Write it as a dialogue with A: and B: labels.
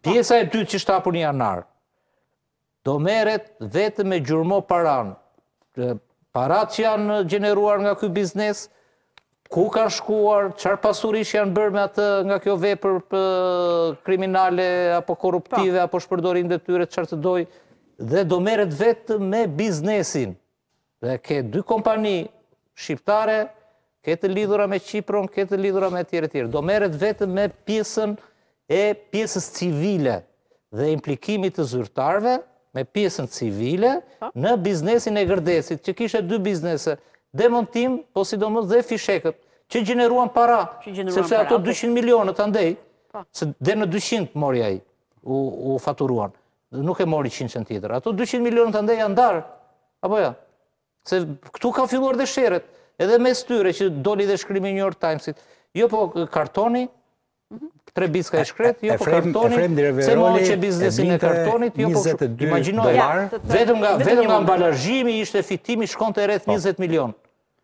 A: Pjesa e dytë që shtapur në janar, do merret vetëm me gjurmo paran. Parat që janë gjeneruar nga ky biznes, ku kanë shkuar, çfarë pasurish janë bërë me atë nga kjo vepër kriminale apo korruptive apo shpërdorim detyre çfarë të doj, dhe do merret vetëm me biznesin. Dhe ke dy kompani shqiptare, ke të lidhura me Kipron, ke të lidhura me tjerë. Do merret vetëm me pjesën e pjesës civile dhe implikimit të zyrtarëve me pjesën civile në biznesin e gërdesit, që kishte dy biznese, demontim, po sidomos dhe fishekët, që gjeneruan para, sepse ato 200 milionët andej, se dhe në 200 mori ai, u faturuan, nuk e mori 100 tjetër, ato 200 milionët andej janë darë, apo ja, se këtu ka filluar dhe sheret, edhe mes tyre që doli dhe shkrimi New York Timesit, jo po kartoni, 3 bicka e shkret, jo po kartonit, se mori që biznesin e kartonit, jo po imagjinoj, vetëm nga ambalazhimi ishte fitimi shkonte rreth 20 milion.